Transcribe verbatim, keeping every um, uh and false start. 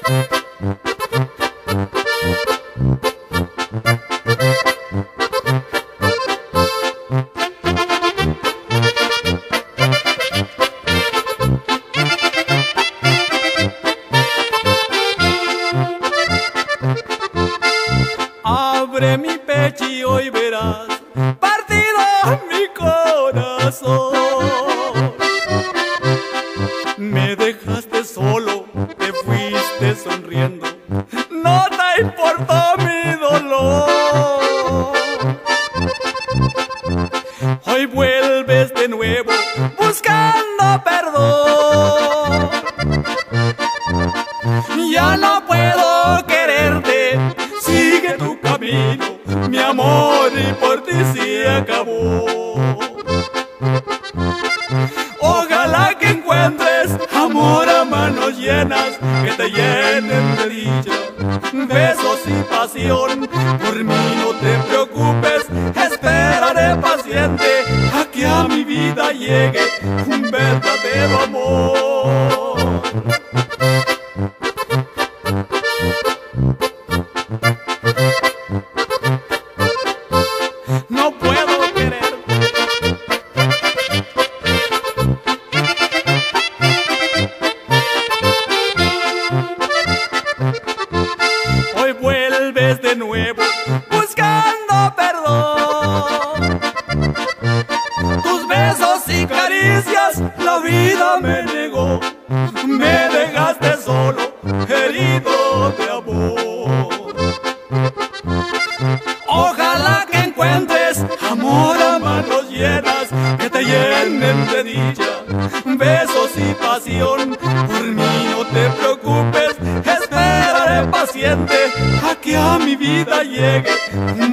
Abre mi pecho y hoy verás partido mi corazón. Me dejaste solo, te fuiste sonriendo, no te importó mi dolor. Hoy vuelves de nuevo buscando perdón. Ya no puedo quererte, sigue tu camino, mi amor, y por ti se acabó. Ojalá que encuentres amor a manos llenas, que te llenen de dicha, besos y pasión. Por mí no te preocupes, esperaré paciente a que a mi vida llegue un verdadero amor. No puedo querer, hoy vuelves de nuevo buscando perdón. Tus besos y caricias la vida me negó, me dejaste solo, herido de amor. Ojalá que encuentres amor a manos llenas, que te llenen de dicha, besos y pasión. Por mí no te preocupes, esperaré paciente a que a mi vida llegue